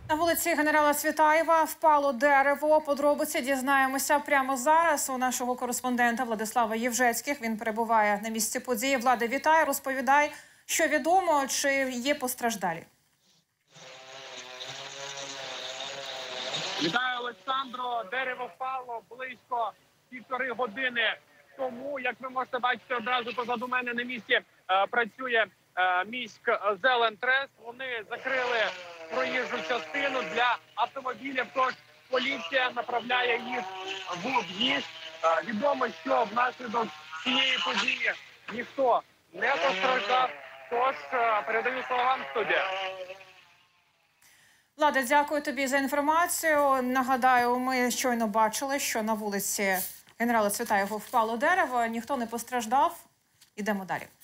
На вулиці генерала Цвітаєва впало дерево. Подробиці дізнаємося прямо зараз у нашого кореспондента Владислава Євжецьких. Він перебуває на місці події. Влади, вітаю, розповідай, що відомо, чи є постраждалі. Вітаю, Олександро. Дерево впало близько 1,5 години тому. Як ви можете бачити, одразу позаду мене на місці працює міськзелентрест. Вони закрили проїжджу частину для автомобілів, тож поліція направляє їх в об'їзд. Відомо, що внаслідок цієї події ніхто не постраждав, тож передаю слово вам, студія. Влада, дякую тобі за інформацію. Нагадаю, ми щойно бачили, що на вулиці генерала Цвітаєва впало дерево, ніхто не постраждав. Ідемо далі.